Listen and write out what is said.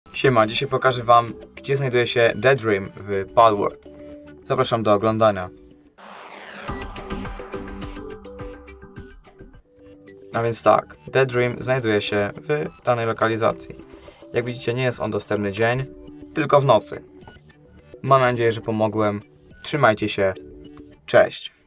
Siema, dzisiaj pokażę wam, gdzie znajduje się Daydream w Palworld. Zapraszam do oglądania. A więc tak, Daydream znajduje się w danej lokalizacji. Jak widzicie, nie jest on dostępny dzień, tylko w nocy. Mam nadzieję, że pomogłem. Trzymajcie się. Cześć.